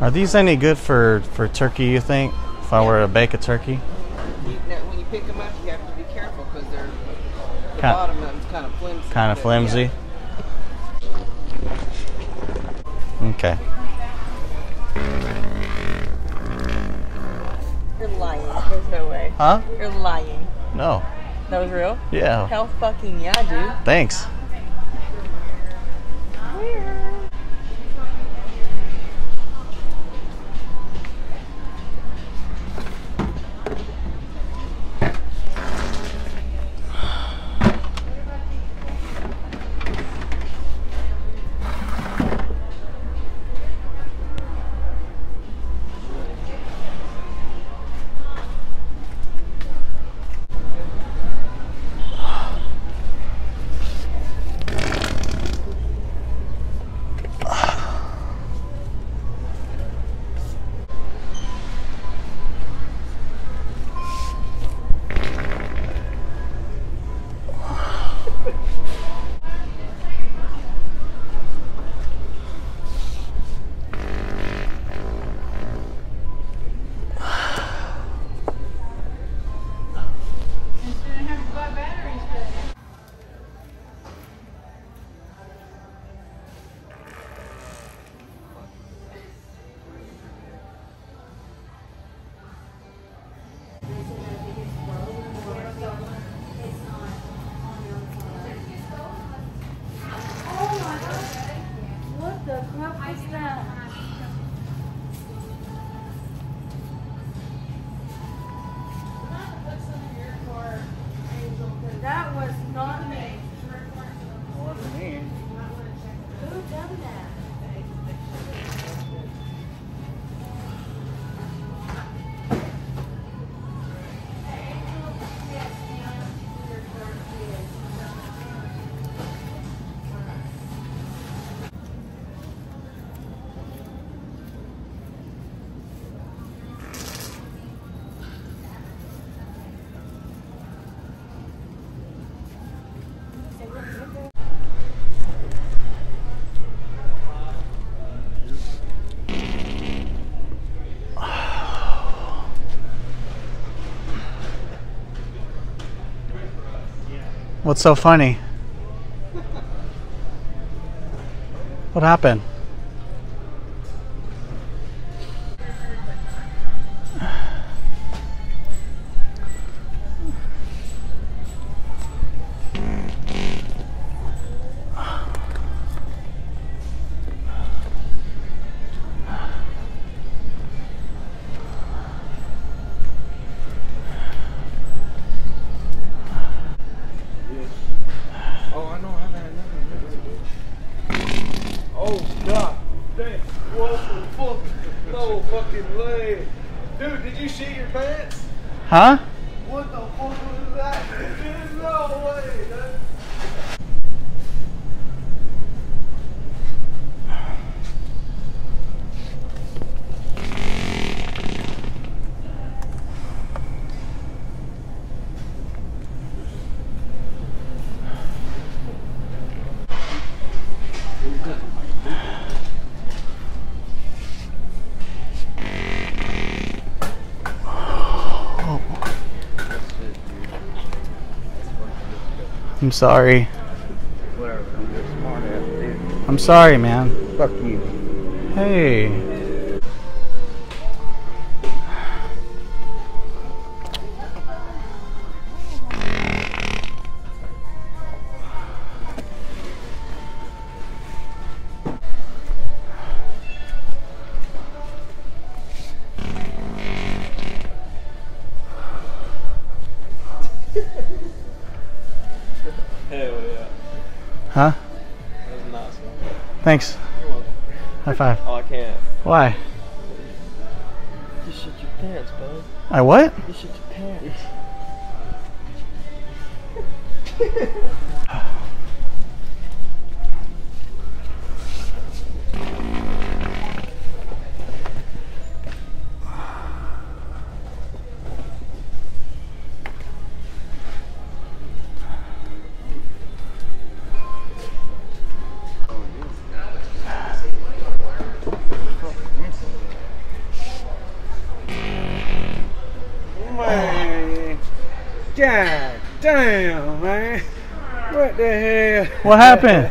Are these any good for turkey, you think? If I were to bake a turkey? When you pick them up, you have to be careful because the bottom of them's kind of flimsy. Kind of flimsy? Yeah. Okay. You're lying. There's no way. Huh? You're lying. No. That was real? Yeah. Hell fucking yeah, dude. Thanks. Weird. That was not me. Wasn't me. Who done that? What's so funny? What happened? Oh God! Damn! Whoa! No fucking way! Dude, did you shit your pants? Huh? What the fuck was that? Dude, no way! Dude. I'm sorry. Whatever. I'm just smart ass dude. I'm sorry, man. Fuck you. Hey. Hell yeah. Huh? That was a nice one. Thanks. You're welcome. High five. Oh, I can't. Why? You shit your pants, bud. I what? You shit your pants. man. God damn, man. What the hell? What happened?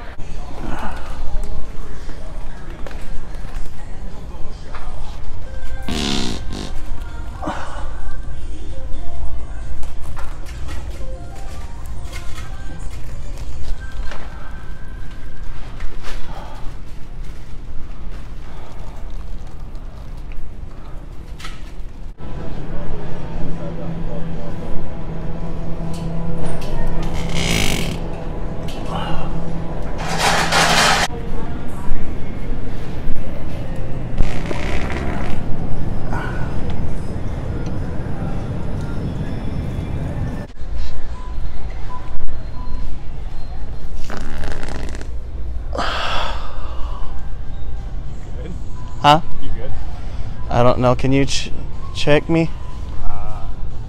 Huh? You good? I don't know. Can you check me? Yeah,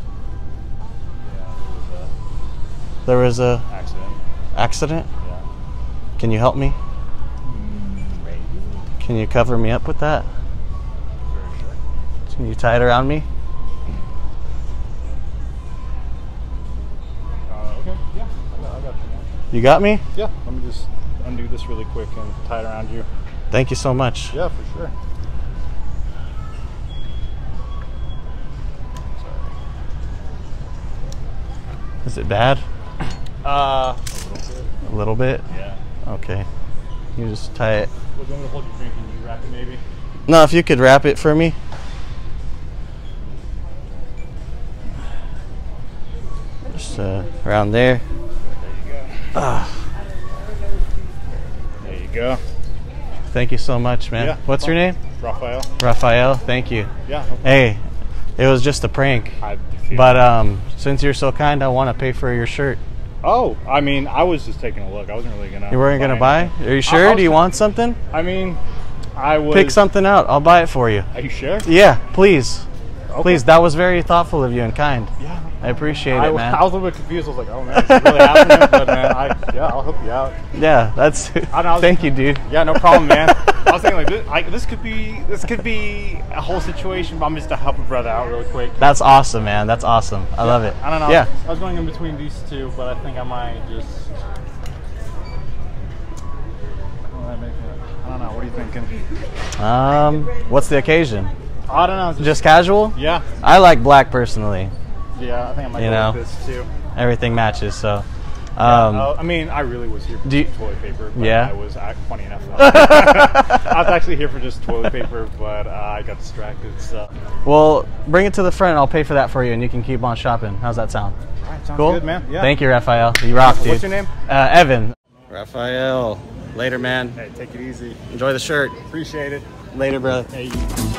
There was a accident. accident? Yeah. Can you help me? Maybe. Can you cover me up with that? Very sure. Can you tie it around me? Okay. Yeah. I got you, man. You got me? Yeah. Let me just undo this really quick and tie it around you. Thank you so much. Yeah, for sure. Is it bad? A little bit. A little bit? Yeah. Okay. You just tie it. Well, do you want me to hold your drink and you wrap it maybe? No, if you could wrap it for me. Just around there. There you go. Thank you so much, man. Yeah, What's your name? Raphael. Raphael. Thank you. Yeah. No problem. Hey, it was just a prank. I feel But since you're so kind, I want to pay for your shirt. Oh, I mean, I was just taking a look. I wasn't really gonna. You weren't gonna buy? anything. Are you sure? I Do you was- want something? I mean, I was. Pick something out. I'll buy it for you. Are you sure? Yeah, please. Okay. Please. That was very thoughtful of you and kind. Yeah. I appreciate I it, man. was a little bit confused. I was like, oh man, is this really happening? But man, yeah, I'll help you out. Yeah, that's. I know, Thank you, dude. Yeah, no problem, man. I was thinking this could be a whole situation, but I'm just to help a brother out really quick. That's awesome, man. That's awesome. I love it. I don't know. Yeah. I was going in between these two, but I think I might just. I don't know. What are you thinking? What's the occasion? I don't know. Just casual? Yeah. I like black personally. Yeah, I think I might You go know. with this too. Everything matches, so. I mean, I really was here for do you- just toilet paper. But Yeah? I was funny enough. I was actually here for just toilet paper, but I got distracted. So. Well, bring it to the front and I'll pay for that for you and you can keep on shopping. How's that sound? All right, sounds Cool? good, man. Yeah. Thank you, Raphael. You rock, dude. What's your name? Evan. Raphael. Later, man. Hey, take it easy. Enjoy the shirt. Appreciate it. Later, brother. Hey.